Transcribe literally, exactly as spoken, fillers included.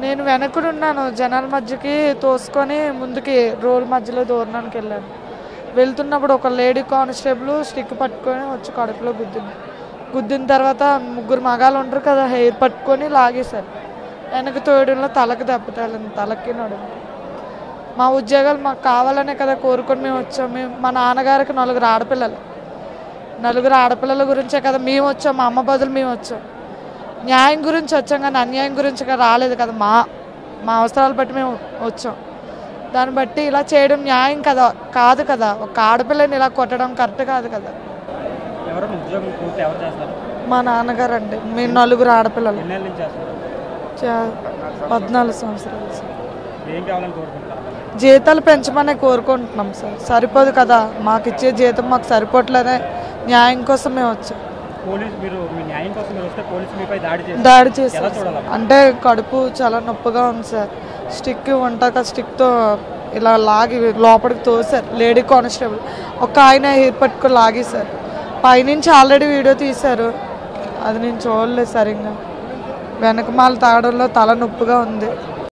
నేను వెనకనున్నాను, జనాల మధ్యకి తోసుకొని ముందుకి రోడ్ మధ్యలో దూరణానికి వెళ్ళాను. వెళ్తున్నప్పుడు ఒక లేడీ కానిస్టేబుల్ స్టిక్ పట్టుకొని వచ్చి కడుపులో గుద్దింది. గుద్దిన తర్వాత ముగ్గురు మగాళ్ళు ఉంటారు కదా, హెయిర్ పట్టుకొని లాగేశారు. వెనక తోయడంలో తలకు దెబ్బ తగిలింది, తలకి నడుము. మా ఉద్యోగాలు మాకు కావాలనే కదా కోరుకొని మేము వచ్చాం. మేము మా నాన్నగారికి నలుగురు ఆడపిల్లలు నలుగురు ఆడపిల్లల గురించే కదా మేము వచ్చాం. మా అమ్మ బదులు మేము వచ్చాం. న్యాయం గురించి వచ్చాం కానీ అన్యాయం గురించి రాలేదు కదా. మా మా అవసరాలు బట్టి మేము వచ్చాం. దాన్ని బట్టి ఇలా చేయడం న్యాయం కదా కాదు కదా. ఒక ఆడపిల్లని ఇలా కొట్టడం కరెక్ట్ కాదు కదా. మా నాన్నగారు అండి. మేము నలుగురు ఆడపిల్లలు, పద్నాలుగు సంవత్సరాలు. జీతాలు పెంచమనే కోరుకుంటున్నాం సార్. సరిపోదు కదా, మాకు ఇచ్చే జీతం మాకు సరిపోవట్లేదే. న్యాయం కోసం మేము వచ్చాం. దాడి చేశారు అంటే కడుపు చాలా నొప్పిగా ఉంది సార్. స్టిక్ ఉంటాక స్టిక్తో ఇలా లాగి లోపలికి తోసారు. లేడీ కానిస్టేబుల్ ఒక ఆయన హెయిర్ పట్టుకొని లాగేశారు. పైనుంచి ఆల్రెడీ వీడియో తీశారు, అది నేను చూడలేదు సరిగ్గా. వెనకమాల తాగడంలో తల నొప్పిగా ఉంది.